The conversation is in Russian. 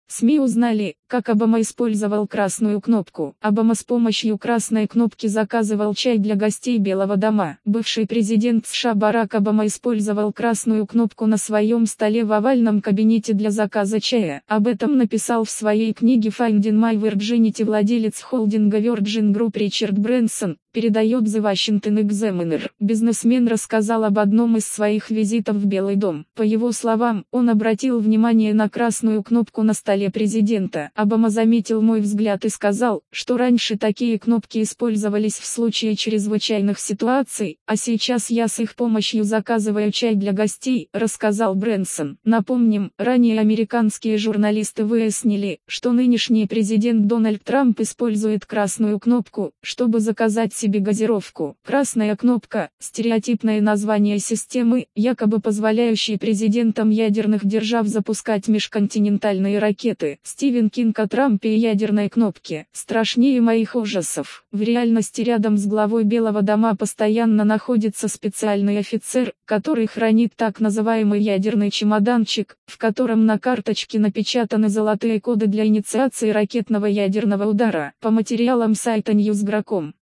СМИ узнали, как Обама использовал красную кнопку. Обама с помощью красной кнопки заказывал чай для гостей Белого дома. Бывший президент США Барак Обама использовал красную кнопку на своем столе в овальном кабинете для заказа чая. Об этом написал в своей книге Finding My Virginity владелец холдинга Virgin Group Ричард Брэнсон, передает The Washington Examiner. Бизнесмен рассказал об одном из своих визитов в Белый дом. По его словам, он обратил внимание на красную кнопку на столе президента. Обама заметил мой взгляд и сказал, что раньше такие кнопки использовались в случае чрезвычайных ситуаций, а сейчас я с их помощью заказываю чай для гостей, рассказал Брэнсон. Напомним, ранее американские журналисты выяснили, что нынешний президент Дональд Трамп использует красную кнопку, чтобы заказать себе газировку. Красная кнопка – стереотипное название системы, якобы позволяющей президентам ядерных держав запускать межконтинентальные ракеты. Стивен Кинг о Трампе и ядерной кнопке. Страшнее моих ужасов. В реальности рядом с главой Белого дома постоянно находится специальный офицер, который хранит так называемый ядерный чемоданчик, в котором на карточке напечатаны золотые коды для инициации ракетного ядерного удара. По материалам сайта Newsgro.com.